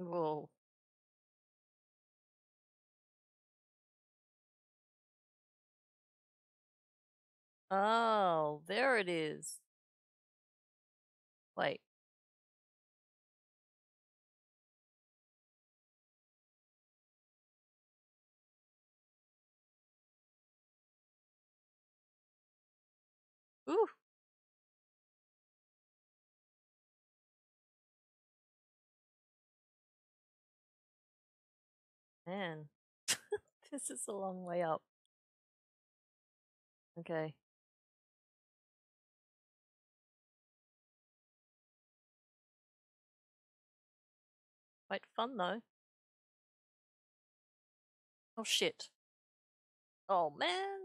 Whoa. Oh, there it is. Wait. Ooh, man. This is a long way up. Okay. Quite fun though. Oh shit. Oh man.